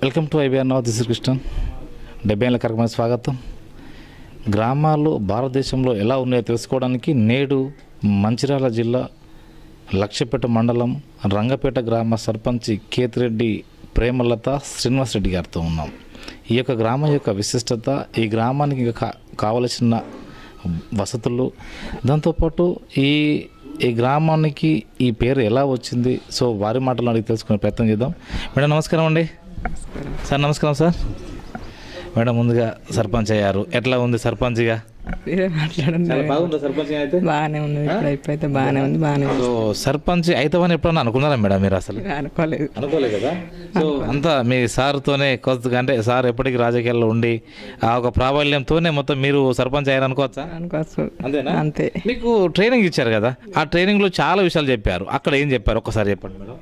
Welcome to IBR now. This is Krishnan. 70 ఏళ్ల కార్యక్రమానికి స్వాగతం. గ్రామాలు భారతదేశంలో ఎలా ఉన్నాయో తెలుసుకోవడానికి నేడు మంచిర్యాల జిల్లా లక్ష్యపేట మండలం రంగపేట గ్రామ సర్పంచి కేతిరెడ్డి ప్రేమలత శ్రీనివాసరెడ్డి గారితో ఉన్నాం. ఈ యొక్క గ్రామం యొక్క విశిష్టత, ఈ గ్రామానికి కావలసిన వసతులు, దాంతోపాటు ఈ గ్రామానికి ఈ పేరు ఎలా వచ్చింది, సో వారి మాటలు అడిగి తెలుసుకునే ప్రయత్నం చేద్దాం. మేడం నమస్కారం అండి. సార్ నమస్కారం సార్. మేడం ముందుగా సర్పంచ్ అయ్యారు, ఎట్లా ఉంది సర్పంచ్గా? బాగుందా సర్పంచ్ అయితే? బాగానే ఉంది, ఇప్పుడైతే బాగానే ఉంది. సో సర్పంచ్ అవుతామని ఎప్పుడన్నా అనుకున్నారా మేడం మీరు? అసలు అనుకోలేదు కదా. సో అంతా మీ సార్తోనే కొత్తగా, అంటే సార్ ఎప్పటికీ రాజకీయాల్లో ఉండి ఆ ఒక ప్రాబల్యంతోనే మొత్తం మీరు సర్పంచ్ అయ్యారు అనుకోవచ్చా? అనుకోవచ్చు. అంతేనా? అంతే. మీకు ట్రైనింగ్ ఇచ్చారు కదా, ఆ ట్రైనింగ్లో చాలా విషయాలు చెప్పారు. అక్కడ ఏం చెప్పారు ఒక్కసారి చెప్పండి మేడం.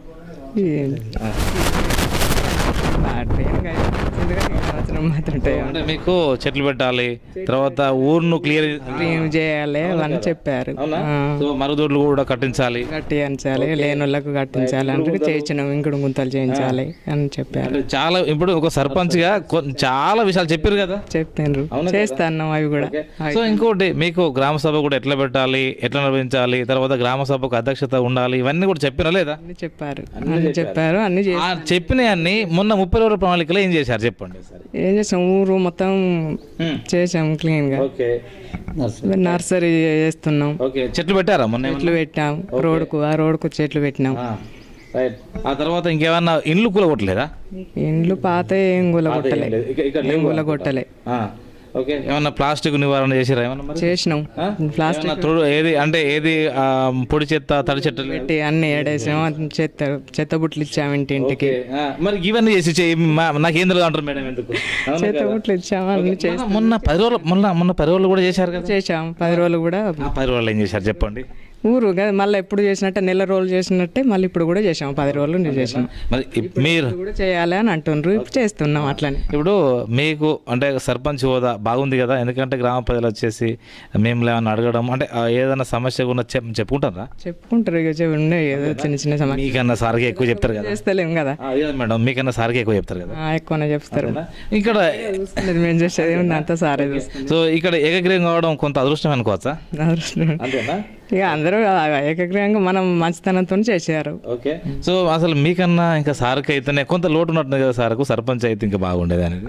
అంటే మీకు చెట్లు పెట్టాలి, తర్వాత ఊరును క్లియర్ చేయాలి అని చెప్పారు. మరుగుదొడ్లు కూడా కట్టించాలి, లేని వాళ్ళకు కట్టించాలి అంటే చేయించినాం, ఇంకుడు గుంతలు చేయించాలి అని చెప్పారు. చాలా ఇప్పుడు ఒక సర్పంచ్ గా చాలా విషయాలు చెప్పారు కదా. చెప్తారు, చేస్తాను అవి కూడా. సో ఇంకోటి, మీకు గ్రామ సభ కూడా ఎట్లా పెట్టాలి, ఎట్లా నిర్వహించాలి, తర్వాత గ్రామ సభకు అధ్యక్షత ఉండాలి, ఇవన్నీ కూడా చెప్పినా లేదా? చెప్పారు అన్ని చెప్పినవన్నీ. మొన్న 30 రోజుల ప్రణాళికలో ఏం చేశారు చెప్పండి. ఏం చేసాం, ఊరు మొత్తం చేసాం క్లీన్ గా. నర్సరీ చేస్తున్నాం. చెట్లు పెట్టారా? మొన్న చెట్లు పెట్టాం, రోడ్కు చెట్లు పెట్టినాం. ఆ తర్వాత ఇంకేమన్నా ఇండ్లు కూలగొట్టలేదా? ఇండ్లు పాత ఏం కూలగొట్టలే. ఏమన్నా ప్లాస్టిక్ నివారణ చేసిరా? ఏమన్నా చేసినాం. ప్లాస్టిక్ ఏది అంటే ఏది పొడి చెత్త, తడి చెత్త పెట్టి అన్ని ఏడేసాం. చెత్త బుట్లు ఇచ్చాము ఇంటింటికి. మరి ఇవన్నీ చేసి నాకేం తెలియదు అంటారు మేడం. ఎందుకు చెత్త బుట్లు ఇచ్చాము అన్ని చేసి. మొన్న 10 రోజులు కూడా చేశారు కదా? చేసాం 10 రోజులు కూడా. 10 రోజులు ఏం చేశారు చెప్పండి. ఊరు కదా, మళ్ళీ ఎప్పుడు చేసినట్టే నెల రోజులు చేసినట్టే మళ్ళీ ఇప్పుడు కూడా చేసాం. 10 రోజులు చేసాం. మరి మీరు కూడా చేయాలి అని అంటున్నారు, చేస్తున్నాం అట్లనే. ఇప్పుడు మీకు అంటే సర్పంచ్ హోదా బాగుంది కదా, ఎందుకంటే గ్రామ ప్రజలు వచ్చేసి మేము ఏమన్నా అడగడం, అంటే ఏదైనా సమస్య ఉన్న చెప్పుకుంటారా? చెప్పుకుంటారు, ఉన్నాయి ఏదో చిన్న చిన్న సమస్య. మీకన్నా సార్కి ఎక్కువ చెప్తారు కదా? చేస్తలేము కదా మేడం, మీకన్నా సార్కి ఎక్కువ చెప్తారు కదా? ఎక్కువనే చెప్తారు. ఇక్కడ మేము చేసేది ఉంది అంతా సారే. సో ఇక్కడ ఏకగ్రీవం కావడం కొంత అదృష్టం అనుకోవచ్చా? అదృష్టం. ఇక అందరూ ఏకగ్రీవంగా మనం మంచితనంతో చేశారు. ఓకే. సో అసలు మీకన్నా ఇంకా సార్కి అయితేనే కొంత లోటు ఉన్నట్టు కదా, సార్కు సర్పంచ్ అయితే ఇంకా బాగుండేది అనేది.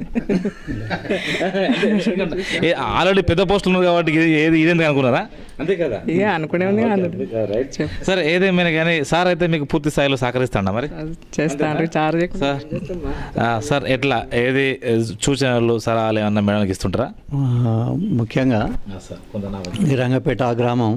ఆల్రెడీ పెద్ద పోస్టులు ఉన్నారు కాబట్టి ఇదేందుకు అనుకున్నారా? అంతే కదా, ఇక అనుకునే ఉంది. సరే ఏదేమైనా కానీ సార్ అయితే మీకు పూర్తి స్థాయిలో సహకరిస్తాడా? మరి చేస్తాను సార్. ఎట్లా ఏది సూచనలు సలహాలు ఏమన్నా మేడానికి ఇస్తుంటారా? ముఖ్యంగా ఈ రంగపేట గ్రామం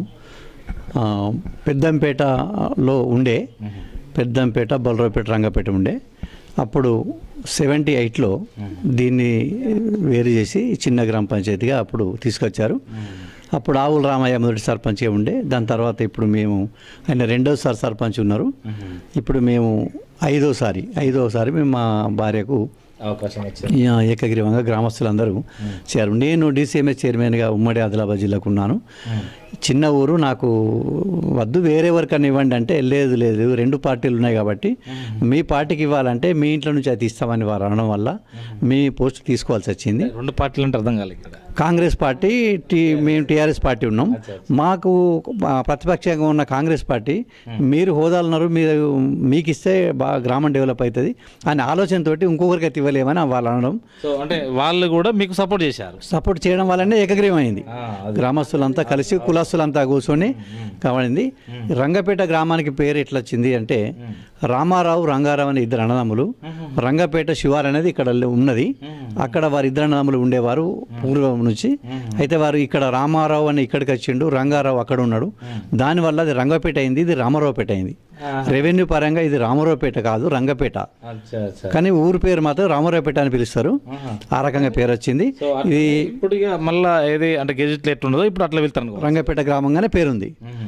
పెద్దంపేటలో ఉండే, పెద్దంపేట, బలరావుపేట, రంగపేట ఉండే. అప్పుడు 78లో దీన్ని వేరు చేసి చిన్న గ్రామ పంచాయతీగా అప్పుడు తీసుకొచ్చారు. అప్పుడు ఆవుల రామయ్య మొదటి సర్పంచ్గా ఉండే. దాని తర్వాత ఇప్పుడు ఆయన రెండోసారి సర్పంచ్ ఉన్నారు. ఇప్పుడు మేము ఐదోసారి మేము మా భార్యకు ఏకగ్రీవంగా గ్రామస్తులందరూ చేరు. నేను DCMS చైర్మన్గా ఉమ్మడి ఆదిలాబాద్ జిల్లాకు ఉన్నాను. చిన్న ఊరు, నాకు వద్దు వేరే ఎవరికన్నా ఇవ్వండి అంటే లేదు 2 పార్టీలు ఉన్నాయి కాబట్టి మీ పార్టీకి ఇవ్వాలంటే మీ ఇంట్లో నుంచి అది ఇస్తామని వారు అనడం వల్ల మీ పోస్ట్ తీసుకోవాల్సి వచ్చింది. 2 పార్టీలు అంటే అర్థం కాలేదు. కాంగ్రెస్ పార్టీ, మేము TRS పార్టీ ఉన్నాం. మాకు ప్రతిపక్షంగా ఉన్న కాంగ్రెస్ పార్టీ మీరు హోదాలున్నారు, మీకు ఇస్తే బాగా గ్రామం డెవలప్ అవుతుంది అనే ఆలోచనతో ఇంకొకరికి అయితే ఇవ్వలేమని వాళ్ళు అనడం. అంటే వాళ్ళు కూడా మీకు సపోర్ట్ చేశారు. సపోర్ట్ చేయడం వల్లనే ఏకగ్రీవం అయింది. గ్రామస్తులంతా కలిసి కులస్తులంతా కూర్చొని కావాలింది. రంగపేట గ్రామానికి పేరు ఎట్లా వచ్చింది అంటే రామారావు, రంగారావు అనే 2 అన్నదమ్ములు. రంగపేట శివారు అనేది ఇక్కడ ఉన్నది. అక్కడ వారు 2 అన్నదమ్ములు ఉండేవారు పూర్వం నుంచి. అయితే వారు ఇక్కడ రామారావు అని ఇక్కడికి వచ్చిండు, రంగారావు అక్కడ ఉన్నాడు. దానివల్ల అది రంగపేట అయింది, ఇది రామారావుపేట అయింది. రెవెన్యూ పరంగా ఇది రామారావుపేట కాదు, రంగపేట. కానీ ఊరు పేరు మాత్రం రామారావుపేట అని పిలుస్తారు. ఆ రకంగా పేరు వచ్చింది. ఇది ఇప్పుడు మళ్ళీ ఏది అంటే గెజిట్లో ఎట్లుండదో ఇప్పుడు అట్లా వెళ్తాను, రంగపేట గ్రామంగానే పేరుంది.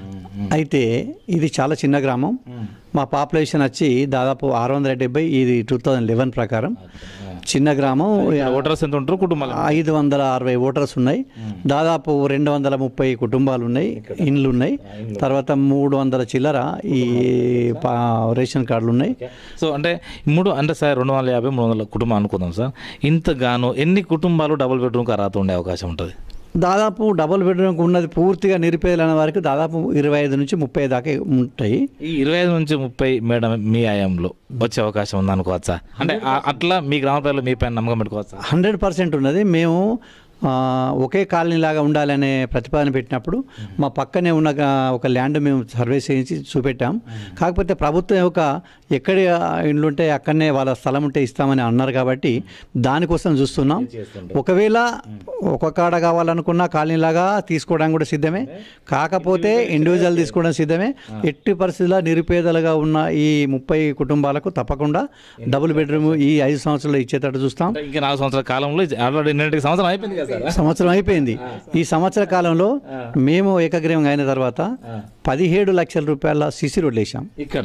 అయితే ఇది చాలా చిన్న గ్రామం. మా పాపులేషన్ వచ్చి దాదాపు 670, ఇది 2011 ప్రకారం. చిన్న గ్రామం. ఓటర్స్ ఎంత ఉంటారు కుటుంబాలు? 560 ఓటర్స్ ఉన్నాయి. దాదాపు 230 కుటుంబాలు ఉన్నాయి, ఇండ్లు ఉన్నాయి. తర్వాత 300 చిల్లర ఈ రేషన్ కార్డులు ఉన్నాయి. సో అంటే అంటే సార్ 250, 300 కుటుంబం అనుకుందాం సార్. ఇంతగానో ఎన్ని కుటుంబాలు డబుల్ బెడ్రూమ్కి అర్హత ఉండే అవకాశం ఉంటుంది? దాదాపు డబుల్ బెడ్రూమ్కి ఉన్నది పూర్తిగా నిరుపేదలైన వారికి దాదాపు 25 నుంచి 30 దాకా ఉంటాయి. ఈ 25 నుంచి 30 మేడం మీ ఆయంలో వచ్చే అవకాశం ఉంది అనుకోవచ్చా? అంటే అట్లా మీ గ్రామ ప్రజలు మీ పైన నమ్మకం పెట్టుకోవచ్చా? 100% ఉన్నది. మేము ఒకే కాలనీలాగా ఉండాలనే ప్రతిపాదన పెట్టినప్పుడు మా పక్కనే ఉన్న ఒక ల్యాండ్ మేము సర్వే చేయించి చూపెట్టాం. కాకపోతే ప్రభుత్వం ఎక్కడ ఇండ్లు ఉంటే అక్కడనే వాళ్ళ స్థలం ఉంటే ఇస్తామని అన్నారు కాబట్టి దానికోసం చూస్తున్నాం. ఒకవేళ ఒక కాడ కావాలనుకున్న కాలనీలాగా తీసుకోవడానికి కూడా సిద్ధమే, కాకపోతే ఇండివిజువల్ తీసుకోవడం సిద్ధమే. ఎట్టి పరిస్థితుల్లో నిరుపేదలుగా ఉన్న ఈ 30 కుటుంబాలకు తప్పకుండా డబుల్ బెడ్రూమ్ ఈ 5 సంవత్సరాలు ఇచ్చేటట్టు చూస్తాం. ఇంకా 4 సంవత్సరాల కాలంలో ఆల్రెడీ సంవత్సరం అయిపోయింది కదా? సంవత్సరం అయిపోయింది. ఈ సంవత్సర కాలంలో మేము ఏకగ్రీవం అయిన తర్వాత 17 లక్షల రూపాయల సిసి రోడ్లు వేసాం ఇక్కడ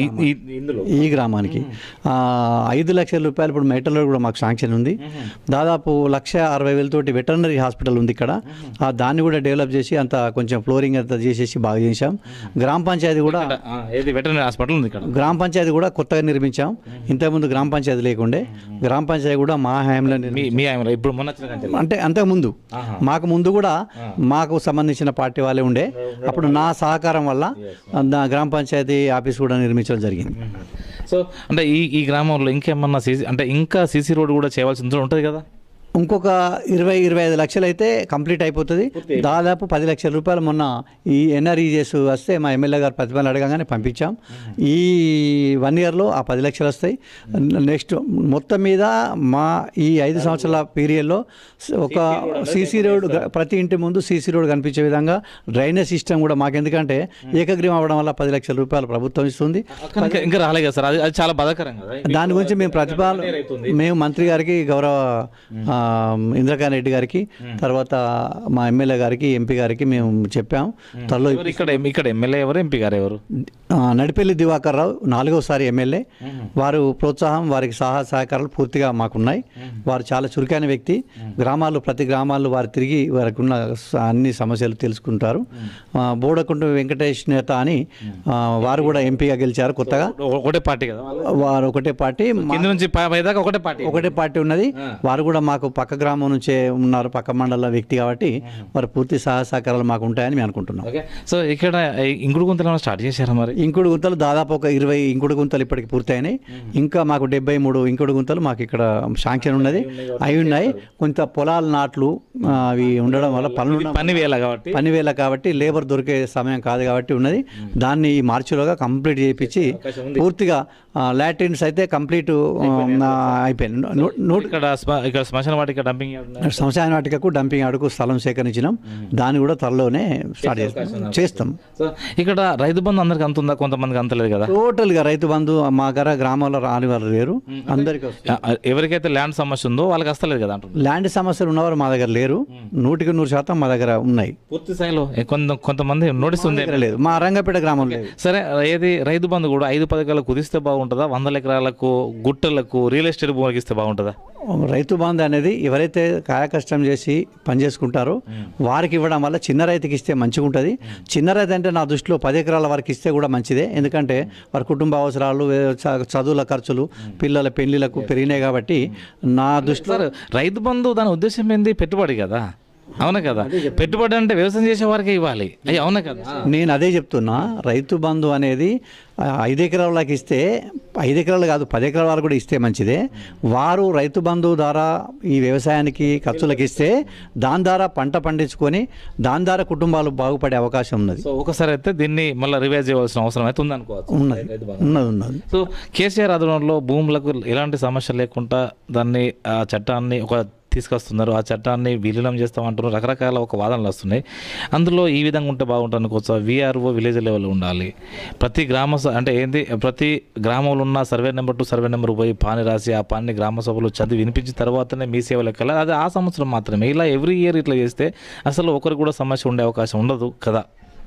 ఈ గ్రామానికి. 5 లక్షల రూపాయలు ఇప్పుడు మెటల్ రోడ్ కూడా మాకు శాంక్షన్ ఉంది. దాదాపు 1,60,000 తోటి వెటర్నరీ హాస్పిటల్ ఉంది ఇక్కడ. దాన్ని కూడా డెవలప్ చేసి అంత కొంచెం ఫ్లోరింగ్ అంతా చేసేసి బాగా చేసాం. గ్రామ పంచాయతీ కూడా వెటర్నరీ హాస్పిటల్ ఉంది ఇక్కడ. గ్రామ పంచాయతీ కూడా కొత్తగా నిర్మించాం. ఇంతకుముందు గ్రామ పంచాయతీ లేకుండే. గ్రామ పంచాయతీ కూడా మా హయాంలో ఇప్పుడు మొన్న అంటే అంతకుముందు మాకు ముందు కూడా మాకు సంబంధించిన పార్టీ వాళ్ళే ఉండే. అప్పుడు నా సహకారం వల్ల గ్రామ పంచాయతీ ఆఫీస్ కూడా నిర్మించడం జరిగింది. సో అంటే ఈ గ్రామంలో ఇంకేమన్నా ఇంకా సీసీ రోడ్ కూడా చేయవలసి ఉంటుంది కదా? ఇంకొక 20-25 లక్షలు అయితే కంప్లీట్ అయిపోతుంది. దాదాపు 10 లక్షల రూపాయలు మొన్న ఈ ఎన్ఆర్ఈజెస్ వస్తే మా ఎమ్మెల్యే గారు ప్రతిపాదన అడగగానే పంపించాం. ఈ 1 ఇయర్లో ఆ 10 లక్షలు వస్తాయి. నెక్స్ట్ మొత్తం మీద మా ఈ 5 సంవత్సరాల పీరియడ్లో ఒక సీసీ రోడ్, ప్రతి ఇంటి ముందు సీసీ రోడ్ కనిపించే విధంగా డ్రైనేజ్ సిస్టమ్ కూడా మాకు, ఎందుకంటే ఏకగ్రీవం అవ్వడం వల్ల 10 లక్షల రూపాయలు ప్రభుత్వం ఇస్తుంది. ఇంకా రాలేదు కదా సార్, అది చాలా బాధాకరం కదా. దాని గురించి మేము మంత్రి గారికి, గౌరవ ఇంద్రకాంత్ రెడ్డి గారికి, తర్వాత మా ఎమ్మెల్యే గారికి, ఎంపీ గారికి మేము చెప్పాము. త్వరలో ఇక్కడ ఎమ్మెల్యే ఎవరు, ఎంపీ గారు ఎవరు? నడిపెల్లి దివాకర్ రావు 4వసారి ఎమ్మెల్యే. వారు ప్రోత్సాహం, వారికి సహకారాలు పూర్తిగా మాకున్నాయి. వారు చాలా చురుకైన వ్యక్తి. ప్రతి గ్రామాల్లో వారు తిరిగి వారికి ఉన్న అన్ని సమస్యలు తెలుసుకుంటారు. బోడకుంట వెంకటేష్ నేత అని వారు కూడా ఎంపీగా గెలిచారు కొత్తగా. ఒకటే పార్టీ కదా వారు? ఒకటే పార్టీ, ఒకటే పార్టీ ఉన్నది. వారు కూడా మాకు పక్క గ్రామం నుంచే ఉన్నారు, పక్క మండల వ్యక్తి కాబట్టి వారు పూర్తి సహకారాలు మాకు ఉంటాయని మేము అనుకుంటున్నాం. సో ఇక్కడ ఇంకుడు గుంతలు స్టార్ట్ చేశారా మరి? ఇంకుడు గుంతలు దాదాపు ఒక 20 ఇంకుడు గుంతలు ఇప్పటికి పూర్తయినాయి. ఇంకా మాకు 73 ఇంకుడు గుంతలు మాకు ఇక్కడ శాంక్షన్ ఉన్నది, అవి ఉన్నాయి. కొంత పొలాల నాట్లు అవి ఉండడం వల్ల పని వేళ కాబట్టి లేబర్ దొరికే సమయం కాదు కాబట్టి ఉన్నది. దాన్ని ఈ మార్చిలోగా కంప్లీట్ చేయించి పూర్తిగా లాట్రిన్స్ అయితే కంప్లీట్ అయిపోయింది. శ్మశాన వాటికకు డంపింగ్ యార్డుకు స్థలం సేకరించినాం. దాన్ని కూడా త్వరలోనే స్టార్ట్ చేస్తాం. ఇక్కడ రైతు బంధు అందరికి అంతుందా? కొంతమందికి అంతలేదు కదా. టోటల్ గా రైతు బంధు మా గ్రామంలో రాని వాళ్ళు లేరు, అందరికి. ఎవరికైతే ల్యాండ్ సమస్య ఉందో వాళ్ళకి వస్తలేదు కదా. ల్యాండ్ సమస్యలు ఉన్నవారు మా దగ్గర లేరు. 100% మా దగ్గర ఉన్నాయి. పూర్తి స్థాయిలో కొంతమంది నోటీస్ ఉంది లేదు, మా రంగపేట గ్రామంలో లేదు. సరే, ఏది రైతు బంధు కూడా 5 పథకాలకు కుదిస్తే బాగుంటుందా? 100 ఎకరాలకు, గుట్టలకు, రియల్ ఎస్టేట్ భూమికి ఇస్తే బాగుంటుందా? రైతు బంధు అనేది ఎవరైతే కాయకష్టం చేసి పనిచేసుకుంటారో వారికి ఇవ్వడం వల్ల చిన్న రైతుకి ఇస్తే మంచిగా ఉంటుంది. చిన్న రైతు అంటే నా దృష్టిలో 10 ఎకరాల వరకు ఇస్తే కూడా మంచిదే. ఎందుకంటే వారి కుటుంబ అవసరాలు, చదువుల ఖర్చులు, పిల్లల పెళ్లిలకు పెరిగినాయి కాబట్టి నా దృష్టిలో రైతు బంధు దాని ఉద్దేశం ఏంది? పెట్టుబడి కదా. అవునా కదా? పెట్టుబడి అంటే వ్యవసాయం చేసే వారికి ఇవ్వాలి. అయ్యి అవునా కదా? నేను అదే చెప్తున్నా. రైతు బంధు అనేది 5 ఎకరాలకి ఇస్తే, 5 ఎకరాలు కాదు 10 ఎకరాల వరకు కూడా ఇస్తే మంచిదే. వారు రైతు బంధు ద్వారా ఈ వ్యవసాయానికి ఖర్చులకు ఇస్తే దాని ద్వారా పంట పండించుకొని దాని ద్వారా కుటుంబాలు బాగుపడే అవకాశం ఉన్నది. సో ఒకసారి అయితే దీన్ని మళ్ళీ రివైజ్ చేయవలసిన అవసరం అయితే ఉందనుకోవచ్చు. ఉన్నది. సో కేసీఆర్ ఆధ్వర్యంలో భూములకు ఎలాంటి సమస్య లేకుండా దాన్ని ఆ చట్టాన్ని తీసుకొస్తున్నారు. ఆ చట్టాన్ని విలీనం చేస్తామంటారు. రకరకాల వాదనలు వస్తున్నాయి. అందులో ఈ విధంగా ఉంటే బాగుంటుంది అనుకోవచ్చు. VRO విలేజ్ లెవెల్ ఉండాలి. ప్రతి ప్రతి గ్రామంలో ఉన్న survey number to survey number పోయి పాని రాసి ఆ పాని గ్రామ సభలో చదివి వినిపించిన తర్వాతనే మీ సేవలు ఎక్కాలి. అది ఆ సంవత్సరం మాత్రమే. ఇలా ఎవ్రీ ఇయర్ ఇట్లా చేస్తే అసలు ఒకరికి కూడా సమస్య ఉండే అవకాశం ఉండదు కదా.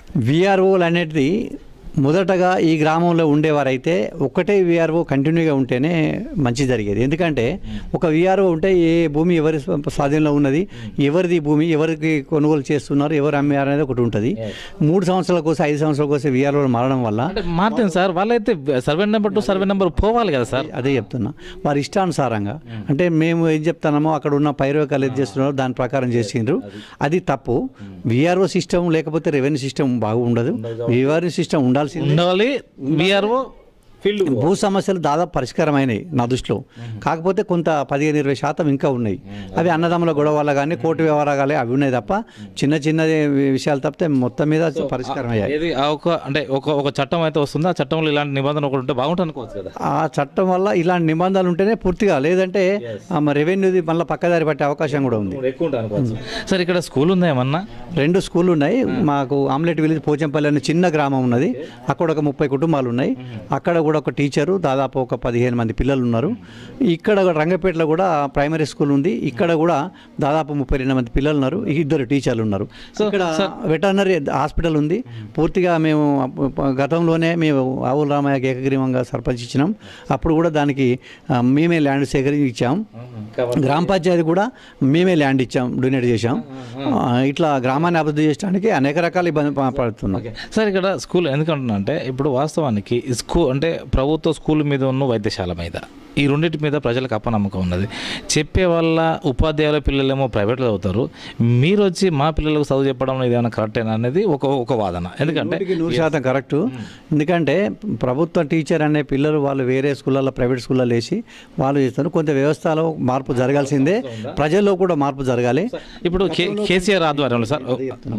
విఆర్ఓలు అనేది మొదటగా ఈ గ్రామంలో ఉండేవారైతే ఒక్కటే విఆర్ఓ కంటిన్యూగా ఉంటేనే మంచి జరిగేది. ఎందుకంటే ఒక విఆర్ఓ ఉంటే ఏ భూమి ఎవరి స్వాధీనంలో ఉన్నది, ఎవరిది భూమి, ఎవరికి కొనుగోలు చేస్తున్నారు, ఎవరు అమ్మారు అనేది ఒకటి ఉంటుంది. 3 సంవత్సరాల కోసం 5 సంవత్సరాల కోసం విఆర్ఓలు మారడం వల్ల మారుతుంది సార్. వాళ్ళైతే survey number to survey number పోవాలి కదా సార్. అదే చెప్తున్నా, వారి ఇష్టానుసారంగా అంటే మేము ఏం చెప్తున్నామో అక్కడ ఉన్న పైరవకాలు ఏది చేస్తున్నారో దాని ప్రకారం చేసిండ్రు. అది తప్పు. విఆర్ఓ సిస్టమ్ లేకపోతే రెవెన్యూ సిస్టమ్ బాగుండదు. విఆర్ఓ సిస్టమ్ ఉండాలి. విఆర్ఓ భూ సమస్యలు దాదాపు పరిష్కారమైనవి నా దృష్టిలో. కాకపోతే కొంత 15-20% ఇంకా ఉన్నాయి. అవి అన్నదమ్ముల గొడవ వల్ల కానీ కోర్టు వ్యవహారాలు అవి ఉన్నాయి తప్ప చిన్న చిన్న విషయాలు తప్పితే మొత్తం మీద పరిష్కారం అయ్యాయి. అంటే ఒక చట్టం అయితే వస్తుంది, ఆ చట్టంలో ఇలాంటి నిబంధన ఒకటి ఉంటే బాగుంటుంది అనుకోవచ్చు కదా. ఆ చట్టం వల్ల ఇలాంటి నిబంధనలు ఉంటేనే పూర్తిగా, లేదంటే రెవెన్యూది మళ్ళీ పక్కదారి పట్టే అవకాశం కూడా ఉంది. సార్ ఇక్కడ స్కూల్ ఉందా ఏమన్నా? 2 స్కూళ్ళు ఉన్నాయి. మాకు ఆమ్లెట్ విలేజ్ పోచంపల్లి అనే చిన్న గ్రామం ఉన్నది. అక్కడ ఒక 30 కుటుంబాలు ఉన్నాయి. అక్కడ కూడా ఒక టీచరు, దాదాపు ఒక 15 మంది పిల్లలు ఉన్నారు. ఇక్కడ రంగపేటలో కూడా ప్రైమరీ స్కూల్ ఉంది. ఇక్కడ కూడా దాదాపు 32 మంది పిల్లలు ఉన్నారు. 2 టీచర్లు ఉన్నారు. ఇక్కడ వెటర్నరీ హాస్పిటల్ ఉంది. పూర్తిగా మేము గతంలోనే మేము ఆవుల రామయ్యకి ఏకగ్రీవంగా సర్పంచ్ ఇచ్చినాం. అప్పుడు కూడా దానికి మేమే ల్యాండ్ సేకరించి ఇచ్చాం. గ్రామ పంచాయతీ కూడా మేమే ల్యాండ్ ఇచ్చాం, డొనేట్ చేశాం. ఇట్లా గ్రామాన్ని అభివృద్ధి చేయడానికి అనేక రకాల ఇబ్బంది పడుతున్నాం. సార్ ఇక్కడ స్కూల్ ఎందుకంటున్నా అంటే ఇప్పుడు వాస్తవానికి స్కూల్ అంటే ప్రభుత్వ స్కూల్ మీద ఉన్న వైద్యశాల మీద ఈ రెండింటి మీద ప్రజలకు అపనమ్మకం ఉన్నది. చెప్పే వల్ల ఉపాధ్యాయుల పిల్లలేమో ప్రైవేట్లో చదువుతారు, మీరు వచ్చి మా పిల్లలకు చదువు చెప్పడం ఏదైనా కరెక్టేనా అనేది ఒక వాదన. ఎందుకంటే 100% కరెక్టు. ఎందుకంటే ప్రభుత్వ టీచర్ అనే పిల్లలు వాళ్ళు వేరే స్కూళ్ళల్లో ప్రైవేట్ స్కూళ్ళలో వేసి వాళ్ళు చేస్తారు. కొంత వ్యవస్థలో మార్పు జరగాల్సిందే, ప్రజల్లో కూడా మార్పు జరగాలి. ఇప్పుడు కేసీఆర్ ఆధ్వర్యంలో సార్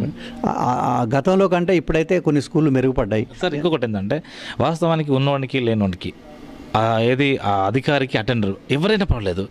గతంలో కంటే ఇప్పుడైతే కొన్ని స్కూళ్ళు మెరుగుపడ్డాయి సార్. ఇంకొకటి ఏంటంటే వాస్తవానికి ఉన్నవాడికి లేనివాడికి ఏది అధికారికి అటెండర్ ఎవరైనా పర్వాలేదు,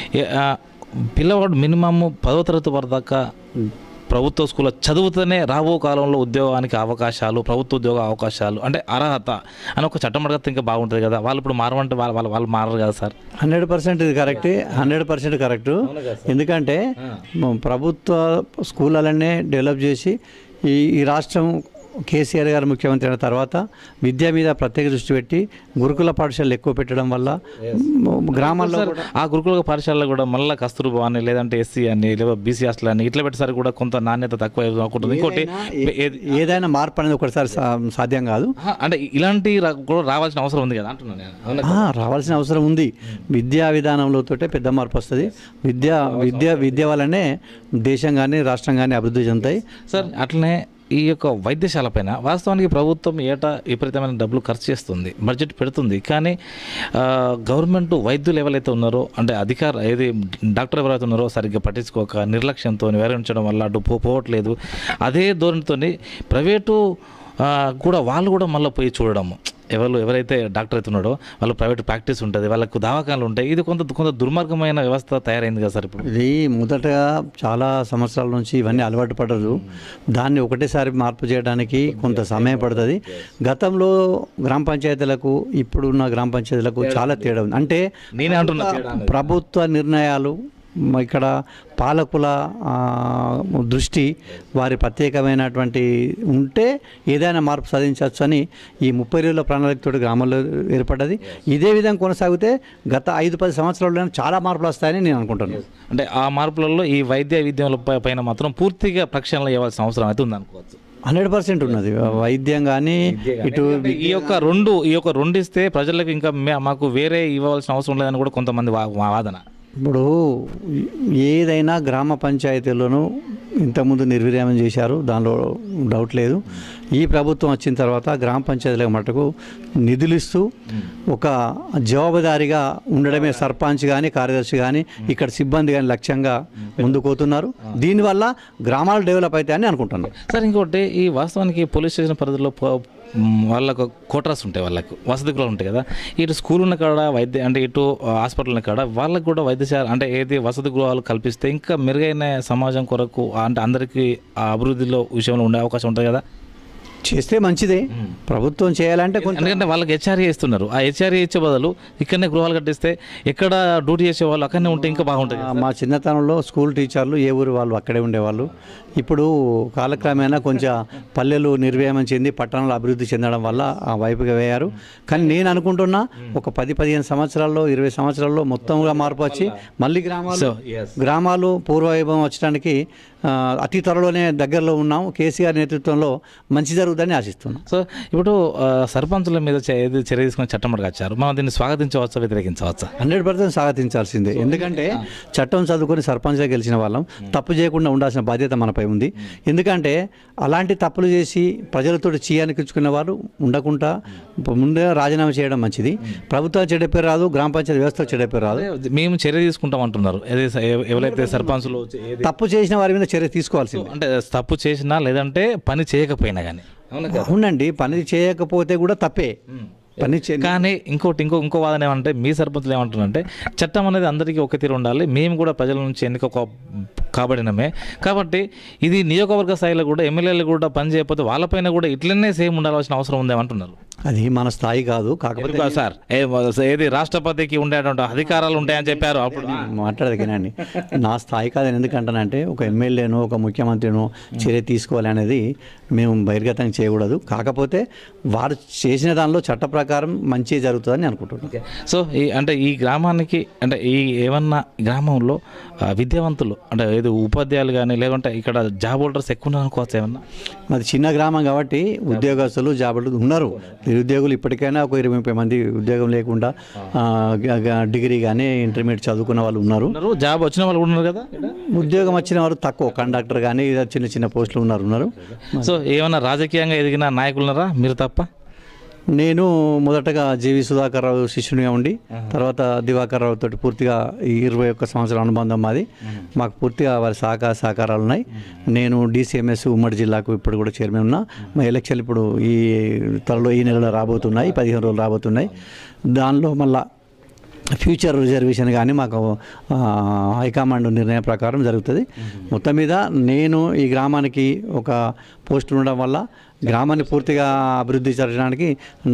పిల్లవాడు మినిమమ్ 10వ తరగతి వరకు దాకా ప్రభుత్వ స్కూల్లో చదువుతూనే రాబో కాలంలో ఉద్యోగానికి అవకాశాలు, ప్రభుత్వ ఉద్యోగ అవకాశాలు అంటే అర్హత అని ఒక చట్టం అడగతే ఇంకా బాగుంటుంది కదా. వాళ్ళు ఇప్పుడు మారమంటే వాళ్ళు మారరు కదా సార్. 100% ఇది కరెక్టే, 100% కరెక్టు. ఎందుకంటే ప్రభుత్వ స్కూళ్ళనే డెవలప్ చేసి ఈ రాష్ట్రం కేసీఆర్ గారు ముఖ్యమంత్రి అయిన తర్వాత విద్య మీద ప్రత్యేక దృష్టి పెట్టి గురుకుల పాఠశాలలు ఎక్కువ పెట్టడం వల్ల గ్రామాల్లో ఆ గురుకుల పాఠశాలలో కూడా మళ్ళీ కస్తూర్బా అని లేదంటే ఎస్సీ అని లేదా బీసీ హాస్టల్ అని ఇట్లా పెట్టేసరి కూడా కొంత నాణ్యత తక్కువ ఉంటుంది. ఇంకోటి ఏదైనా మార్పు అనేది ఒకటిసారి సాధ్యం కాదు. అంటే ఇలాంటి కూడా రావాల్సిన అవసరం ఉంది కదా అంటున్నాను నేను. రావాల్సిన అవసరం ఉంది. విద్యా విధానంలో తోటే పెద్ద మార్పు వస్తుంది. విద్య వల్లనే దేశం కానీ రాష్ట్రం కానీ అభివృద్ధి చెందుతాయి సార్. అట్లనే ఈ యొక్క వైద్యశాల పైన వాస్తవానికి ప్రభుత్వం ఏటా విపరీతమైన డబ్బులు ఖర్చు చేస్తుంది, బడ్జెట్ పెడుతుంది. కానీ గవర్నమెంట్ వైద్యులు ఎవరైతే ఉన్నారో అంటే ఏది డాక్టర్ ఎవరైతే ఉన్నారో సరిగ్గా పట్టించుకోక నిర్లక్ష్యంతో వివరించడం వల్ల అటు పోవట్లేదు. అదే ధోరణితో ప్రైవేటు కూడా వాళ్ళు కూడా మళ్ళీ పోయి చూడడము, ఎవరైతే డాక్టర్ అవుతున్నాడో వాళ్ళు ప్రైవేట్ ప్రాక్టీస్ ఉంటుంది, వాళ్ళకు దవాఖానాలు ఉంటాయి. ఇది కొంత దుర్మార్గమైన వ్యవస్థ తయారైంది కదా సార్. ఇప్పుడు ఇది మొదటగా చాలా సంవత్సరాల నుంచి ఇవన్నీ అలవాటు పడదు. దాన్ని ఒకటేసారి మార్పు చేయడానికి కొంత సమయం పడుతుంది. గతంలో గ్రామ పంచాయతీలకు ఇప్పుడున్న గ్రామ పంచాయతీలకు చాలా తేడా ఉంది. అంటే నేనే అంటున్నా ప్రభుత్వ నిర్ణయాలు, ఇక్కడ పాలకుల దృష్టి, వారి ప్రత్యేకమైనటువంటి ఉంటే ఏదైనా మార్పు సాధించవచ్చు అని ఈ 30 ఏళ్ళ ప్రణాళికతో గ్రామాల్లో ఏర్పడ్డది. ఇదే విధంగా కొనసాగితే గత 5-10 సంవత్సరాల్లో చాలా మార్పులు వస్తాయని నేను అనుకుంటున్నాను. అంటే ఆ మార్పులలో ఈ వైద్య విద్యల పైన మాత్రం పూర్తిగా ప్రక్షాళన ఇవ్వాల్సిన అవసరం అయితే ఉంది అనుకోవచ్చు. 100% ఉన్నది. వైద్యం కానీ ఇటు ఈ యొక్క రెండు ఇస్తే ప్రజలకు ఇంకా మాకు వేరే ఇవ్వాల్సిన అవసరం లేదని కూడా కొంతమంది వాదన. ఇప్పుడు ఏదైనా గ్రామ పంచాయతీల్లోనూ ఇంతకుముందు నిర్వీర్యం చేశారు, దానిలో డౌట్ లేదు. ఈ ప్రభుత్వం వచ్చిన తర్వాత గ్రామ పంచాయతీల మటుకు నిధులు ఇస్తూ ఒక జవాబుదారీగా ఉండడమే సర్పంచ్ కానీ కార్యదర్శి కానీ ఇక్కడ సిబ్బంది కానీ లక్ష్యంగా ముందుకు పోతున్నారు. దీనివల్ల గ్రామాలు డెవలప్ అవుతాయని అనుకుంటున్నాను సార్. ఇంకోటి ఈ వాస్తవానికి పోలీస్ స్టేషన్ పరిధిలో వాళ్ళకు కోటర్స్ ఉంటాయి, వాళ్ళకు వసతి గృహాలు ఉంటాయి కదా. ఇటు స్కూల్ ఉన్న కాడ అంటే ఇటు హాస్పిటల్ ఉన్న కాడ వాళ్ళకు కూడా వైద్యశాల అంటే ఏది వసతి గృహాలు కల్పిస్తే ఇంకా మెరుగైన సమాజం కొరకు అంటే అందరికీ ఆ అభివృద్ధిలో విషయంలో ఉండే అవకాశం ఉంటుంది కదా. చేస్తే మంచిదే. ప్రభుత్వం చేయాలంటే కొంచెం ఎందుకంటే వాళ్ళకి హెచ్ఆర్ఏ ఇస్తున్నారు. ఆ హెచ్ఆర్ఏ ఇచ్చే బదులు ఇక్కడనే గృహాలు కట్టిస్తే ఎక్కడ డ్యూటీ చేసే వాళ్ళు అక్కడనే ఉంటే ఇంకా బాగుంటుంది. మా చిన్నతనంలో స్కూల్ టీచర్లు ఏ ఊరు వాళ్ళు అక్కడే ఉండేవాళ్ళు. ఇప్పుడు కాలక్రమేణా కొంచెం పల్లెలు నిర్వ్యామం చెంది పట్టణాలు అభివృద్ధి చెందడం వల్ల ఆ వైపుగా వేయారు. కానీ నేను అనుకుంటున్నా ఒక 10-15 సంవత్సరాల్లో 20 సంవత్సరాల్లో మొత్తంగా మార్పు వచ్చి మళ్ళీ గ్రామాలు పూర్వవైభవం వచ్చడానికి అతి త్వరలోనే దగ్గరలో ఉన్నాం. కేసీఆర్ నేతృత్వంలో మంచి జరుగుతుందని ఆశిస్తున్నాం. సో ఇప్పుడు సర్పంచుల మీద చర్య తీసుకుని చట్టం వచ్చారు. మనం దీన్ని స్వాగతించవచ్చా, వ్యతిరేకించవచ్చా? 100% స్వాగతించాల్సిందే. ఎందుకంటే చట్టం చదువుకొని సర్పంచ్గా గెలిచిన వాళ్ళం తప్పు చేయకుండా ఉండాల్సిన బాధ్యత మనపై ఉంది. ఎందుకంటే అలాంటి తప్పులు చేసి ప్రజలతో చీయానికించుకున్న వారు ఉండకుండా ముందే రాజీనామా చేయడం మంచిది. ప్రభుత్వం చెడ్డ పేరు రాదు, గ్రామ పంచాయతీ వ్యవస్థ చెడ్డ పేరు రాదు. మేము చర్య తీసుకుంటాం అంటున్నారు. ఎవరైతే సర్పంచులు తప్పు చేసిన వారి మీద చర్య తీసుకోవాల్సింది. అంటే తప్పు చేసినా లేదంటే పని చేయకపోయినా కానీ అవునండి, పని చేయకపోతే కూడా తప్పే. పని కానీ ఇంకో వాదన ఏమంటే మీ సర్పంచులు ఏమంటున్నారంటే చట్టం అనేది అందరికీ ఒక తీరు ఉండాలి, మేము కూడా ప్రజల నుంచి ఎన్నిక కాబడినమే కాబట్టి ఇది నియోజకవర్గ స్థాయిలో కూడా ఎమ్మెల్యేలు కూడా పని చేయకపోతే వాళ్ళపైన కూడా ఇట్లనే సేమ్ ఉండాల్సిన అవసరం ఉందేమంటున్నారు. అది మన స్థాయి కాదు. కాకపోతే సార్ ఏది రాష్ట్రపతికి ఉండేటువంటి అధికారాలు ఉంటాయని చెప్పారు. అప్పుడు మాట్లాడదు కానీ నా స్థాయి కాదని ఎందుకంటానంటే ఒక ఎమ్మెల్యేనో ఒక ముఖ్యమంత్రినో చర్య తీసుకోవాలి అనేది మేము బహిర్గతం చేయకూడదు. కాకపోతే వారు చేసిన దానిలో చట్ట ప్రకారం మంచి జరుగుతుందని అనుకుంటున్నాను. సో అంటే ఈ గ్రామానికి అంటే ఈ ఏమన్నా గ్రామంలో విద్యావంతులు అంటే ఏదో ఉపాధ్యాయులు కానీ లేదంటే ఇక్కడ జాబ్ హోల్డర్స్ ఎక్కువ ఉన్నారు అనుకోవచ్చు ఏమన్నా? మాది చిన్న గ్రామం కాబట్టి ఉద్యోగస్తులు జాబ్ హోల్డర్స్ ఉన్నారు. నిరుద్యోగులు ఇప్పటికైనా ఒక 20-30 మంది ఉద్యోగం లేకుండా డిగ్రీ కానీ ఇంటర్మీడియట్ చదువుకున్న వాళ్ళు ఉన్నారు. జాబ్ వచ్చిన వాళ్ళు ఉన్నారు కదా. ఉద్యోగం వచ్చిన వాళ్ళు తక్కువ, కండక్టర్ కానీ చిన్న చిన్న పోస్టులు ఉన్నారు. సో ఏమన్నా రాజకీయంగా ఎదిగిన నాయకులు ఉన్నారా మీరు తప్ప? నేను మొదటగా జేవి సుధాకర్ రావు శిష్యునిగా ఉండి తర్వాత దివాకర్ రావు తోటి పూర్తిగా 21 సంవత్సరాల అనుబంధం మాది. మాకు పూర్తిగా వారి సహకారాలు ఉన్నాయి. నేను DCMS ఉమ్మడి జిల్లాకు ఇప్పుడు కూడా చైర్మన్ ఉన్నా. మా ఎలక్షన్లు ఇప్పుడు ఈ నెలలో రాబోతున్నాయి, 15 రోజులు రాబోతున్నాయి. దానిలో మళ్ళా ఫ్యూచర్ రిజర్వేషన్ కానీ మాకు హైకమాండ్ నిర్ణయం ప్రకారం జరుగుతుంది. మొత్తం మీద నేను ఈ గ్రామానికి ఒక పోస్ట్ ఉండడం వల్ల గ్రామాన్ని పూర్తిగా అభివృద్ధి జరగడానికి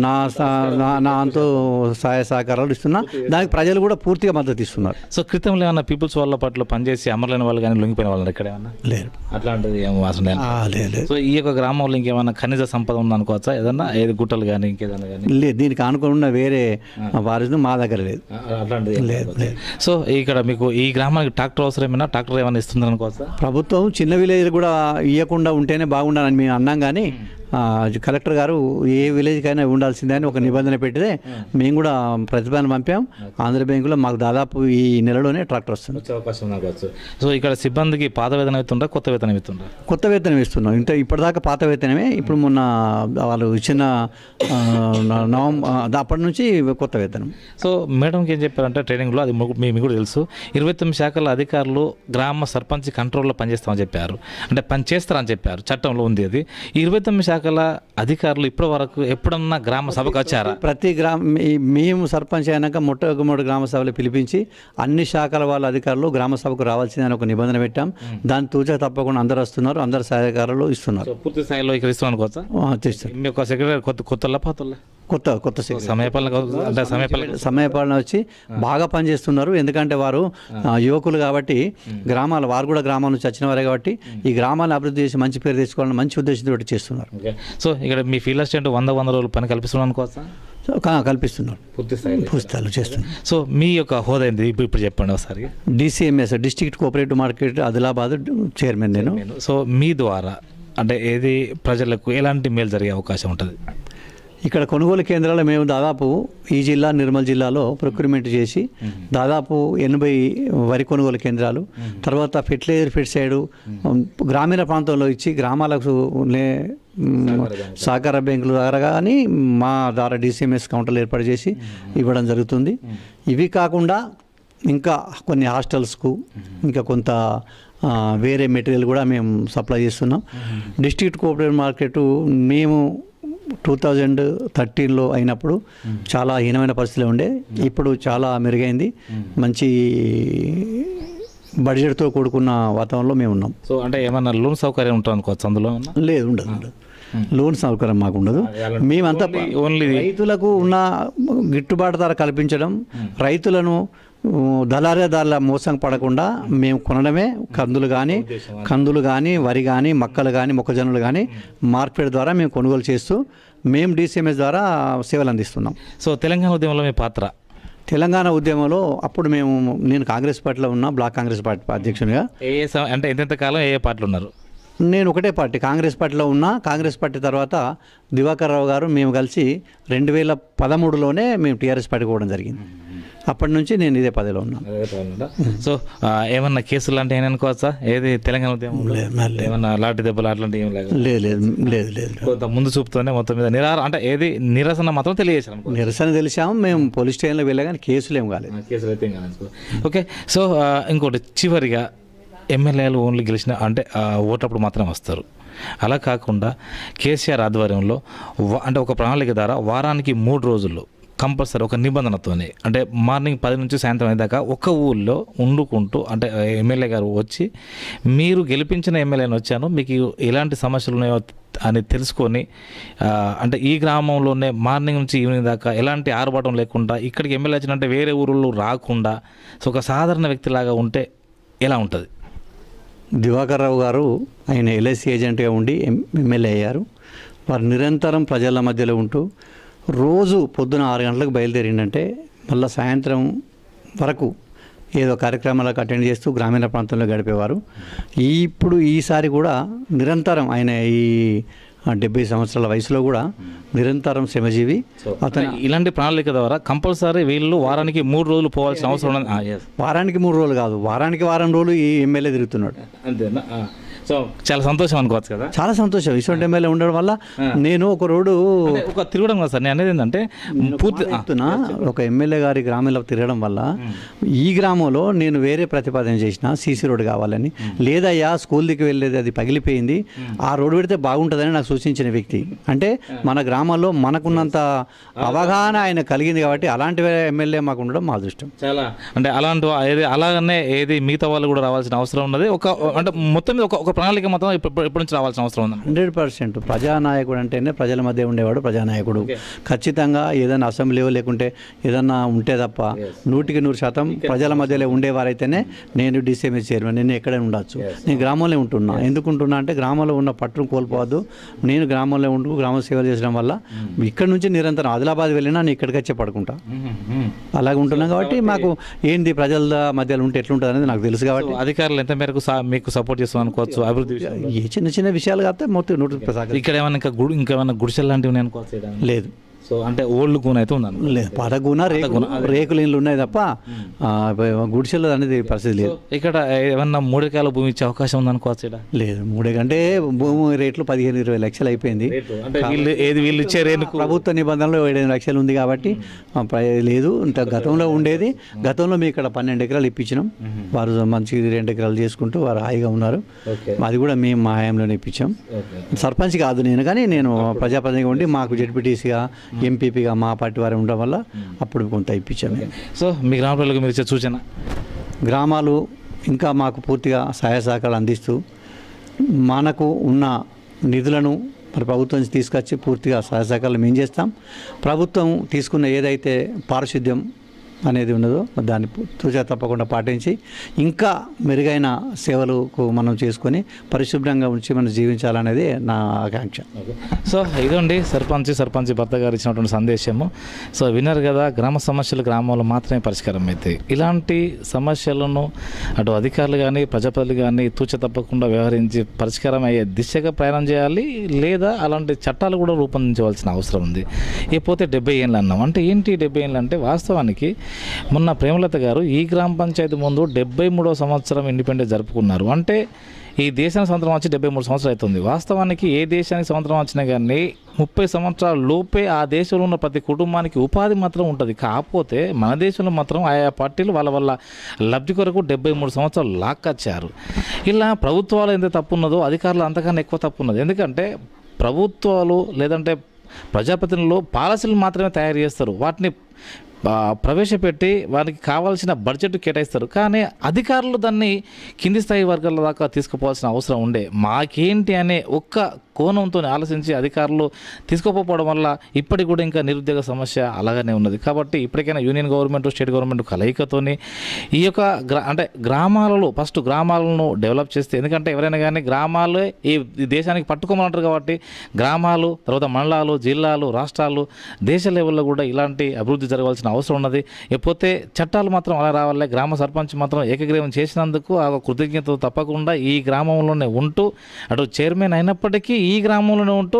నా అంతో సహాయ సహకారాలు ఇస్తున్నా. దానికి ప్రజలు కూడా పూర్తిగా మద్దతు ఇస్తున్నారు. సో క్రితంలో ఏమన్నా పీపుల్స్ వాళ్ళ పట్ల పనిచేసి అమరులైన వాళ్ళు కానీ లొంగిపోయిన వాళ్ళు ఇక్కడ ఏమన్నా లేరు? అట్లాంటిది లేదు. సో ఈ యొక్క గ్రామంలో ఇంకేమన్నా ఖనిజ సంపద ఉందనుకోవచ్చా? ఏదన్నా ఏది గుట్టలు కానీ ఇంకేదన్నా కానీ? లేదు, దీనికి ఆనుకొని ఉన్న వేరే వారిని మా దగ్గర లేదు. అట్లాంటిది లేదు. సో ఇక్కడ మీకు ఈ గ్రామానికి ట్రాక్టర్ అవసరమైనా ట్రాక్టర్ ఏమైనా ఇస్తుంది అనుకోవచ్చా? ప్రభుత్వం చిన్న విలేజ్ కూడా ఇవ్వకుండా ఉంటేనే బాగుండాలని మేము అన్నాం. కానీ కలెక్టర్ గారు ఏ విలేజ్కైనా ఉండాల్సిందే అని ఒక నిబంధన పెట్టితే మేము కూడా ప్రతిపాదన పంపాం. ఆంధ్ర బ్యాంకులో మాకు దాదాపు ఈ నెలలోనే ట్రాక్టర్ వస్తుంది. సో ఇక్కడ సిబ్బందికి పాత వేతనం ఇస్తుందా, కొత్త వేతనం ఇస్తుందా? కొత్త వేతనం ఇస్తున్నాం. ఇప్పటిదాకా పాత వేతనమే. ఇప్పుడు మొన్న వాళ్ళు ఇచ్చిన అప్పటి నుంచి కొత్త వేతనం. సో మేడంకి ఏం చెప్పారంటే ట్రైనింగ్లో అది మీకు కూడా తెలుసు, 29 శాఖల అధికారులు గ్రామ సర్పంచ్ కంట్రోల్లో పనిచేస్తామని చెప్పారు. అంటే పని చేస్తారని చెప్పారు, చట్టంలో ఉంది అది. 29 శాఖల అధికారులు ఇప్పటి వరకు ఎప్పుడన్నా గ్రామ సభకు వచ్చారా? ప్రతి మేము సర్పంచ్ అయినాక మొట్టమొదటి గ్రామ సభలు పిలిపించి అన్ని శాఖల వాళ్ళ అధికారులు గ్రామ సభకు రావాల్సిందని ఒక నిబంధన పెట్టాం. దాని తూచా తప్పకుండా అందరు వస్తున్నారు, అందరు సహకారాలు ఇస్తున్నారు. పూర్తి స్థాయిలో ఇక్కడ ఇస్తున్నాను అనుకోవచ్చా? మీ యొక్క సెక్రటరీ కొత్త సమయపాలన వచ్చి బాగా పనిచేస్తున్నారు. ఎందుకంటే వారు యువకులు కాబట్టి వారు కూడా గ్రామాల నుంచి వచ్చిన వారే కాబట్టి ఈ గ్రామాలను అభివృద్ధి చేసి మంచి పేరు తెచ్చుకోవాలని మంచి ఉద్దేశంతో చేస్తున్నారు. సో ఇక్కడ మీ ఫీల్డ్ అసిస్టెంట్ 100 రోజులు పని కల్పిస్తున్నాను అనుకోవచ్చా? కల్పిస్తున్నారు, పూర్తి స్థాయిలో చేస్తున్నారు. సో మీ యొక్క హోదా ఏంటి ఇప్పుడు చెప్పండి ఒకసారి. DCMS district cooperative market Adilabad chairman నేను. సో మీ ద్వారా అంటే ఏది ప్రజలకు ఎలాంటి మేలు జరిగే అవకాశం ఉంటుంది? ఇక్కడ కొనుగోలు కేంద్రాలు మేము దాదాపు ఈ జిల్లా నిర్మల్ జిల్లాలో ప్రొక్యూర్మెంట్ చేసి దాదాపు 80 వరి కొనుగోలు కేంద్రాలు, తర్వాత ఫెర్టిలైజర్ ఫెర్టిసైడ్ గ్రామీణ ప్రాంతంలో ఇచ్చి గ్రామాలకు సహకార బ్యాంకుల ద్వారా కానీ మా ద్వారా DCMS కౌంటర్లు ఏర్పాటు చేసి ఇవ్వడం జరుగుతుంది. ఇవి కాకుండా ఇంకా కొన్ని హాస్టల్స్కు ఇంకా కొంత వేరే మెటీరియల్ కూడా మేము సప్లై చేస్తున్నాం. డిస్ట్రిక్ట్ కోఆపరేటివ్ మార్కెట్ మేము 2013లో అయినప్పుడు చాలా హీనమైన పరిస్థితిలో ఉండే, ఇప్పుడు చాలా మెరుగైంది. మంచి బడ్జెట్తో కూడుకున్న వాతావరణంలో మేము ఉన్నాం. సో అంటే ఏమన్నా లోన్ సౌకర్యం ఉంటుంది అనుకోవచ్చు అందులో? లేదు, ఉండదు. లోన్ సౌకర్యం మాకు ఉండదు. మేమంతా ఓన్లీ రైతులకు ఉన్న గిట్టుబాటు ధర కల్పించడం, రైతులను దళారీదారుల మోసం పడకుండా మేము కొనడమే. కందులు కానీ వరి కానీ మక్కలు కానీ మొక్కజొన్నలు కానీ మార్కెట్ ద్వారా మేము కొనుగోలు చేస్తూ మేము DCMS ద్వారా సేవలు అందిస్తున్నాం. సో తెలంగాణ ఉద్యమంలో మీ పాత్ర? తెలంగాణ ఉద్యమంలో అప్పుడు నేను కాంగ్రెస్ పార్టీలో ఉన్నా, బ్లాక్ కాంగ్రెస్ పార్టీ అధ్యక్షునిగా. అంటే ఎంతెంత కాలం ఏ పార్టీలు ఉన్నారు? నేను ఒకటే పార్టీ కాంగ్రెస్ పార్టీలో ఉన్నా. కాంగ్రెస్ పార్టీ తర్వాత దివాకర్ రావు గారు మేము కలిసి 2013లోనే మేము TRS పార్టీకి పోవడం జరిగింది. అప్పటి నుంచి నేను ఇదే పదవిలో ఉన్నాను. సో ఏమన్నా కేసులు అంటే ఏమైనా అనుకోవచ్చా? ఏది తెలంగాణ ఉద్యమంలో ఏమన్నా లాంటి దెబ్బలు అట్లాంటివి ఏం లేదు. కొంత ముందు చూపుతోనే మొత్తం మీద అంటే ఏది నిరసన మాత్రం తెలియజేశాను. నిరసన తెలిసాము, మేము పోలీస్ స్టేషన్లో వెళ్ళా కానీ కేసులు ఏం కాలేదు. కేసులు అయితే ఏం కాలేదు. ఓకే. సో ఇంకోటి చివరిగా ఎమ్మెల్యేలు ఓన్లీ గెలిచిన అంటే ఓటప్పుడు మాత్రమే వస్తారు. అలా కాకుండా కేసీఆర్ ఆధ్వర్యంలో అంటే ఒక ప్రణాళిక ద్వారా వారానికి 3 రోజుల్లో కంపల్సరీ ఒక నిబంధనతోనే అంటే మార్నింగ్ 10 నుంచి సాయంత్రం అయ్యేదాకా ఒక ఊళ్ళో వండుకుంటూ అంటే ఎమ్మెల్యే గారు వచ్చి మీరు గెలిపించిన ఎమ్మెల్యేని వచ్చాను, మీకు ఎలాంటి సమస్యలు ఉన్నాయో అని తెలుసుకొని అంటే ఈ గ్రామంలోనే మార్నింగ్ నుంచి ఈవినింగ్ దాకా ఎలాంటి ఆర్భాటం లేకుండా ఇక్కడికి ఎమ్మెల్యే వచ్చినంటే వేరే ఊళ్ళో రాకుండా సో ఒక సాధారణ వ్యక్తిలాగా ఉంటే ఎలా ఉంటుంది? దివాకర్ రావు గారు ఆయన LIC ఏజెంట్గా ఉండి ఎమ్మెల్యే అయ్యారు. వారు నిరంతరం ప్రజల మధ్యలో ఉంటూ రోజు పొద్దున 6 గంటలకు బయలుదేరిందంటే మళ్ళీ సాయంత్రం వరకు ఏదో కార్యక్రమాలకు అటెండ్ చేస్తూ గ్రామీణ ప్రాంతంలో గడిపేవారు. ఇప్పుడు ఈసారి కూడా నిరంతరం ఆయన ఈ 70 సంవత్సరాల వయసులో కూడా నిరంతరం శ్రమజీవి. అతను ఇలాంటి ప్రణాళిక ద్వారా కంపల్సరీ వీళ్ళు వారానికి 3 రోజులు పోవాల్సిన అవసరం ఉన్నది. వారానికి 3 రోజులు కాదు, వారానికి వారం రోజులు ఈ ఎమ్మెల్యే తిరుగుతున్నాడు. అంతేనా? సో చాలా సంతోషం అనుకోవచ్చు కదా. చాలా సంతోషం. ఇటువంటి ఎమ్మెల్యే ఉండడం వల్ల నేను ఒక రోడ్డు ఒక తిరగడం కదా సార్, నేను అనేది ఏంటంటే పూర్తి ఒక ఎమ్మెల్యే గారి గ్రామంలో తిరగడం వల్ల ఈ గ్రామంలో నేను వేరే ప్రతిపాదన చేసిన CC రోడ్డు కావాలని, లేదయ్యా స్కూల్ దిక్కు వెళ్ళేది అది పగిలిపోయింది, ఆ రోడ్డు పెడితే బాగుంటుందని నాకు సూచించిన వ్యక్తి. అంటే మన గ్రామంలో మనకున్నంత అవగాహన ఆయన కలిగింది కాబట్టి అలాంటి ఎమ్మెల్యే మాకు ఉండడం మా అదృష్టం. చాలా అంటే అలాగనే ఏది మిగతా వాళ్ళు కూడా రావాల్సిన అవసరం ఉన్నది. ఒక అంటే మొత్తం మీద ఒక ప్రణాళిక మొత్తం ఎప్పటి నుంచి రావాల్సిన అవసరం ఉంది. 100% ప్రజానాయకుడు అంటేనే ప్రజల మధ్య ఉండేవాడు ప్రజానాయకుడు. ఖచ్చితంగా ఏదైనా అసెంబ్లీలో లేకుంటే ఏదన్నా ఉంటే తప్ప 100% ప్రజల మధ్యలో ఉండేవారైతేనే నేను DCMS చైర్మన్, నేను ఎక్కడైనా ఉండొచ్చు. నేను గ్రామంలో ఉంటున్నా. ఎందుకు ఉంటున్నా అంటే గ్రామంలో ఉన్న పట్టును కోల్పోవద్దు. నేను గ్రామంలో ఉంటూ గ్రామ సేవలు చేసడం వల్ల ఇక్కడ నుంచి నిరంతరం ఆదిలాబాద్ వెళ్ళినా నేను ఇక్కడికి వచ్చి పడుకుంటా. అలాగే ఉంటున్నాం కాబట్టి మాకు ఏంటి ప్రజల మధ్యలో ఉంటే ఎట్లుంటుంది అనేది నాకు తెలుసు కాబట్టి అధికారులు ఎంత మేరకు మీకు సపోర్ట్ చేస్తాం అనుకోవచ్చు. అభివృద్ధి ఏ చిన్న విషయాలు కాకపోతే మొత్తం 100%. ఇక్కడ ఏమైనా ఇంకేమైనా గుడిసెలు లాంటివి అనుకోవచ్చు? లేదు. సో అంటే ఓల్డ్ గూన అయితే ఉందా? లేదు, పాత గూన రేకులు ఇళ్ళు ఉన్నాయి తప్ప గుడిసెలు అనేది పరిస్థితి లేదు. ఇక్కడ ఏమన్నా 3 ఎకరాల భూమి ఇచ్చే అవకాశం ఉందనుకోవచ్చు? లేదు, 3 అంటే భూమి రేట్లు 15-20 లక్షలు అయిపోయింది. వీళ్ళు ఇచ్చే రేటుకు ప్రభుత్వ నిబంధనలు 7 లక్షలు ఉంది కాబట్టి లేదు. ఇంత గతంలో ఉండేది. గతంలో మేము ఇక్కడ 12 ఎకరాలు ఇప్పించినాం. వారు మంచి 2 ఎకరాలు చేసుకుంటూ వారు హాయిగా ఉన్నారు. అది కూడా మేము మా హయాంలోనే ఇప్పించాం. సర్పంచ్ కాదు నేను, కానీ నేను ప్రజాప్రతినిధిగా ఉండి మాకు జెడ్పీటీసీగా ఎంపీపీగా మా పార్టీ వారు ఉండడం వల్ల అప్పుడు కొంత ఇప్పించాము. సో మీ గ్రామ ప్రజలకు మీరు ఇచ్చే సూచన? గ్రామాలు ఇంకా మాకు పూర్తిగా సహాయ సహకారాలు అందిస్తూ మనకు ఉన్న నిధులను మరి ప్రభుత్వం నుంచి తీసుకొచ్చి పూర్తిగా సహాయ సహకారాలు మేము చేస్తాం. ప్రభుత్వం తీసుకున్న ఏదైతే పారిశుద్ధ్యం అనేది ఉన్నదో దాన్ని తూచా తప్పకుండా పాటించి ఇంకా మెరుగైన సేవలకు మనం చేసుకొని పరిశుభ్రంగా ఉంచి మనం జీవించాలనేది నా ఆకాంక్ష. సో ఇదండి సర్పంచ్ భర్త గారు ఇచ్చినటువంటి సందేశము. సో విన్నారు కదా, గ్రామ సమస్యలు గ్రామంలో మాత్రమే పరిష్కారం అవుతాయి. ఇలాంటి సమస్యలను అటు అధికారులు కానీ ప్రజాప్రతినిధులు కానీ తూచా తప్పకుండా వ్యవహరించి పరిష్కారం అయ్యే దిశగా ప్రయాణం చేయాలి. లేదా అలాంటి చట్టాలు కూడా రూపొందించవలసిన అవసరం ఉంది. ఇకపోతే 70 ఏళ్ళు అన్నాం. అంటే ఏంటి 70 ఏళ్ళు అంటే వాస్తవానికి మొన్న ప్రేమలత గారు ఈ గ్రామ పంచాయతీ ముందు 73వ సంవత్సరం ఇండిపెండెన్స్ జరుపుకున్నారు. అంటే ఈ దేశానికి స్వతంత్రం వచ్చి 73 సంవత్సరాలు అవుతుంది. వాస్తవానికి ఏ దేశానికి స్వతంత్రం వచ్చినా కానీ 30 సంవత్సరాల లోపే ఆ దేశంలో ఉన్న ప్రతి కుటుంబానికి ఉపాధి మాత్రం ఉంటుంది. కాకపోతే మన దేశంలో మాత్రం ఆయా పార్టీలు వాళ్ళ లబ్ధి కొరకు 73 సంవత్సరాలు లాక్కొచ్చారు. ఇలా ప్రభుత్వాలు ఎంత తప్పు ఉన్నదో అధికారులు అంతకన్నా ఎక్కువ తప్పు ఉన్నది. ఎందుకంటే ప్రభుత్వాలు లేదంటే ప్రజాప్రతినిధులు పాలసీలు మాత్రమే తయారు చేస్తారు. వాటిని ప్రవేశపెట్టి వారికి కావాల్సిన బడ్జెట్ కేటాయిస్తారు. కానీ అధికారులు దాన్ని కింది స్థాయి వర్గాల దాకా తీసుకుపోవాల్సిన అవసరం ఉండే. మాకేంటి అనే ఒక్క కోణంతో ఆలోచించి అధికారులు తీసుకోకపోవడం వల్ల ఇప్పటికి కూడా ఇంకా నిరుద్యోగ సమస్య అలాగనే ఉన్నది. కాబట్టి ఇప్పటికైనా యూనియన్ గవర్నమెంట్ స్టేట్ గవర్నమెంట్ కలయికతోని ఈ యొక్క అంటే గ్రామాలలో ఫస్ట్ గ్రామాలను డెవలప్ చేస్తే, ఎందుకంటే ఎవరైనా కానీ గ్రామాలే ఈ దేశానికి పట్టుకోమంటారు కాబట్టి గ్రామాలు, తర్వాత మండలాలు, జిల్లాలు, రాష్ట్రాలు, దేశ లెవెల్లో కూడా ఇలాంటి అభివృద్ధి జరగాల్సిన అవసరం ఉన్నది. లేకపోతే చట్టాలు మాత్రం అలా రావాలి. గ్రామ సర్పంచ్ మాత్రం ఏకగ్రీవం చేసినందుకు ఆ కృతజ్ఞత తప్పకుండా ఈ గ్రామంలోనే ఉంటూ అటు చైర్మన్ అయినప్పటికీ ఈ గ్రామంలోనే ఉంటూ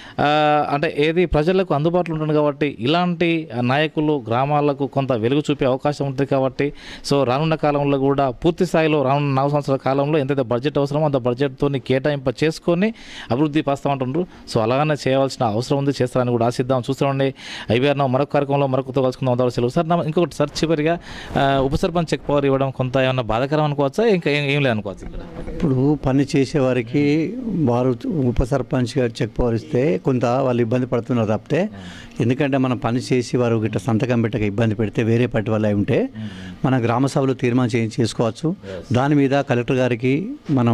అంటే ఏది ప్రజలకు అందుబాటులో ఉంటుంది. కాబట్టి ఇలాంటి నాయకులు గ్రామాలకు కొంత వెలుగు చూపే అవకాశం ఉంటుంది. కాబట్టి సో రానున్న కాలంలో కూడా పూర్తి స్థాయిలో రానున్న 4 సంవత్సరాల కాలంలో ఎంతైతే బడ్జెట్ అవసరమో అంత బడ్జెట్తో కేటాయింప చేసుకొని అభివృద్ధి పరుస్తామంటుండ్రు. సో అలాగనే చేయవలసిన అవసరం ఉంది, చేస్తారని కూడా ఆశిద్దాం. చూస్తామండి. IBR మరొక కార్యక్రమంలో మరొకతో కలుసుకుందాం. అంతవరకు సెలవు సార్. ఇంకొకటి సార్, చివరిగా ఉప సర్పంచ్ చెక్ పవర్ ఇవ్వడం కొంత ఏమన్నా బాధాకరం అనుకోవచ్చా, ఇంకా ఏం లేదు అనుకోవచ్చు? ఇప్పుడు పని చేసేవారికి వారు ఉప సర్పంచ్గా చెక్ పవర్ ఇస్తే కొంత వాళ్ళు ఇబ్బంది పడుతున్నారు తప్పితే, ఎందుకంటే మనం పని చేసి వారు గిట్ట సంతకం పెట్టక ఇబ్బంది పెడితే వేరే పార్టీ వల్ల ఉంటే మన గ్రామ సభలో తీర్మానం చేసుకోవచ్చు. దాని మీద కలెక్టర్ గారికి మనం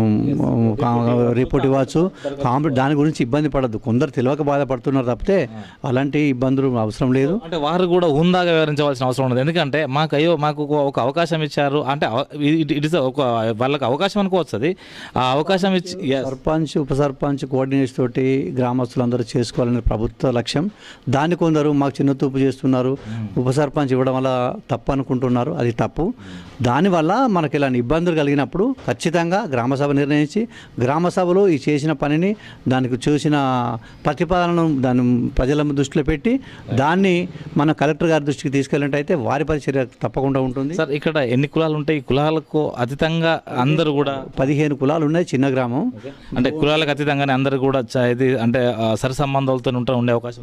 రిపోర్ట్ ఇవ్వచ్చు. దాని గురించి ఇబ్బంది పడద్దు. కొందరు తెలియక బాధపడుతున్నారు తప్పితే అలాంటి ఇబ్బందులు అవసరం లేదు. అంటే వారు కూడా హుందాగా వివరించవలసిన అవసరం ఉండదు. ఎందుకంటే మాకు ఒక అవకాశం ఇచ్చారు అంటే ఇట్ ఇస్ ఒక వాళ్ళకి అవకాశం అనుకోవచ్చు. అది ఆ అవకాశం ఇచ్చి సర్పంచ్ ఉప సర్పంచ్ కోఆర్డినేట్స్ తోటి గ్రామస్తులందరూ చేసుకోవాలనే ప్రభుత్వ లక్ష్యం. దాన్ని కొందరు మాకు చిన్న తూపు చేస్తున్నారు, ఉప సర్పంచ్ ఇవ్వడం వల్ల తప్పు అనుకుంటున్నారు. అది తప్పు. దానివల్ల మనకి ఇలాంటి ఇబ్బందులు కలిగినప్పుడు ఖచ్చితంగా గ్రామసభ నిర్ణయించి గ్రామసభలో ఈ చేసిన పనిని దానికి చూసిన ప్రతిపాదనను దాన్ని ప్రజల దృష్టిలో పెట్టి దాన్ని మన కలెక్టర్ గారి దృష్టికి తీసుకెళ్ళినట్టయితే వారి పరిచర్య తప్పకుండా ఉంటుంది. సార్, ఇక్కడ ఎన్ని కులాలు ఉంటాయి? ఈ కులాలకు అతీతంగా అందరూ కూడా 15 కులాలు ఉన్నాయి. చిన్న గ్రామం అంటే కులాలకు అతీతంగానే అందరూ కూడా ఇది అంటే సరి సంబంధాలతో ఉండే అవకాశం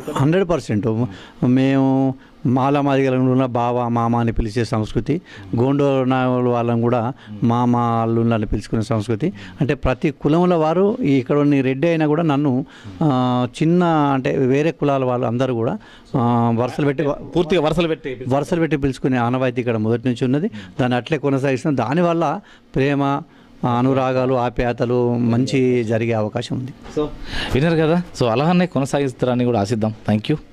100%. మేము మాలమాదిగలను బావ మామ అని పిలిచే సంస్కృతి, గోండోన వాళ్ళని కూడా మామ అల్లుళ్ళని పిలుచుకునే సంస్కృతి. అంటే ప్రతి కులంలో వారు ఇక్కడ రెడ్డి అయినా కూడా నన్ను చిన్న అంటే వేరే కులాల వాళ్ళు అందరూ కూడా పూర్తిగా వరుసలు పెట్టి పిలుచుకునే ఆనవాయితీ ఇక్కడ మొదటి నుంచి ఉన్నది. దాన్ని అట్లే కొనసాగిస్తున్నాం. దానివల్ల ప్రేమ, అనురాగాలు, ఆప్యాయతలు మంచి జరిగే అవకాశం ఉంది. సో విన్నారు కదా. సో అలానే కొనసాగిస్తారని కూడా ఆశిద్దాం. Thank you.